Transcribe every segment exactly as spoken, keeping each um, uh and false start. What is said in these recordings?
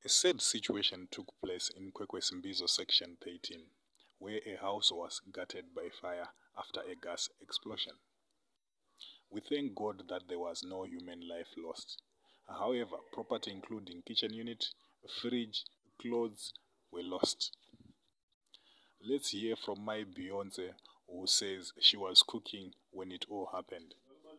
A sad situation took place in Kwekwe section thirteen, where a house was gutted by fire after a gas explosion. We thank God that there was no human life lost. However, property including kitchen unit, fridge, clothes were lost. Let's hear from my Beyonce, who says she was cooking when it all happened.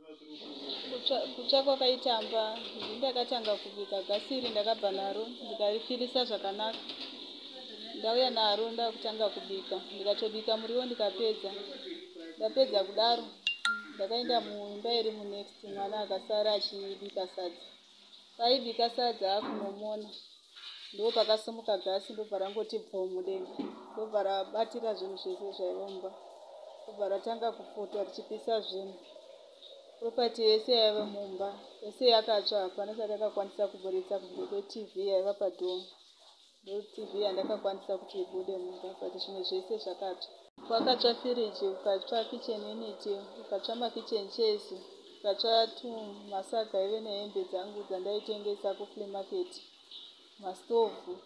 Kutsva kwakaitamba ndakatanga kubika gasi iri ndakabva naro ndikarifirisa zvakanaka ndauya naro ndakutanga kubika ndikatobika muriwo ndikapedza ndapedza kudaro ndakaenda muimba iri munext mwana akasara achibika sadza paibika sadza akunomona ndo pakasimuka gasi ndobva rangoti bvo mudenga ndobva rabatira zvinhu zvese zvaivomba ndobva ratanga kupota richipisa zvinhu. Property yese yaiva mumba yese yakatsva hapana chandakakwanisa kuburitsa kunze kweTV yaiva padhoo. Ndo TV yandakakwanisa kuti ibude mumba but zvimwe zvese zvakatsva. Kwakatsva firiji, kukatsva kitchen unit, kukatsva makitchen chairs, kukatsva tumasaga ive nehembe dzangu dzandaitengesa kuflea market, mastovhu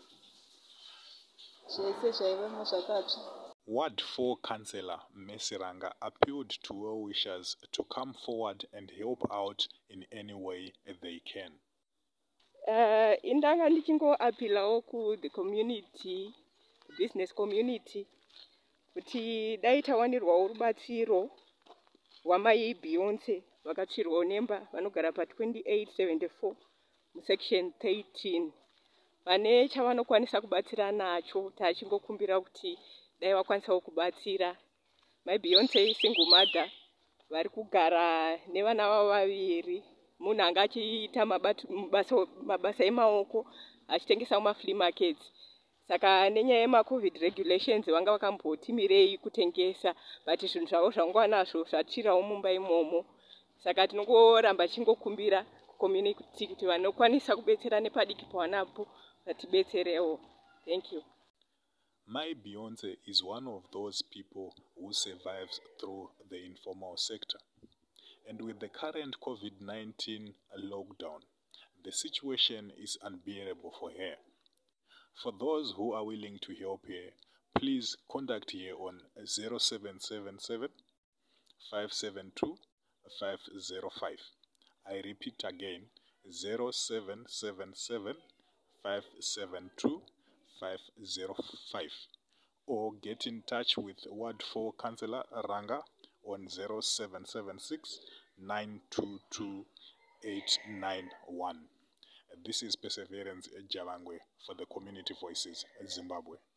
zvese zvaivemo zvakatsva. Ward four Councillor Mesiranga appealed to well-wishers to come forward and help out in any way they can. Uh, indanga ndichingo appealawo ku the community, business community, kuti dai tawanirwawo rubatsiro rwamai Beyonce vakatsvirwawo nemba vanogara pa twenty-eight seventy-four musection thirteen. Vane chavanokwanisa kubatsira nacho tachingokumbira kuti dai vakwanisawo kubatsira. Mai Beyonce single mother vari kugara nevana vavo vaviri. Munhu anga achiita mabasa mabasa emaoko achitengesa mumaflea markets. Saka nenyaya yemacovid regulations vanga vakambotimirei kutengesa but zvinhu zvavo zvangova nazvo zvatsvirawo mumba imomo. Saka tinongoramba chingokumbira community kuti vanokwanisa kubetsera nepadiki pawanapo vatibetserewo. Thank you. My Beyonce is one of those people who survives through the informal sector. And with the current COVID nineteen lockdown, the situation is unbearable for her. For those who are willing to help her, please contact her on zero seven seven seven, five seven two, five zero five. I repeat again, zero seven seven seven, five seven two, five zero five, or get in touch with Ward four Councillor Ranga on zero seven seven six, nine two two, eight nine one. This is Perseverance Javangwe for the Community Voices Zimbabwe.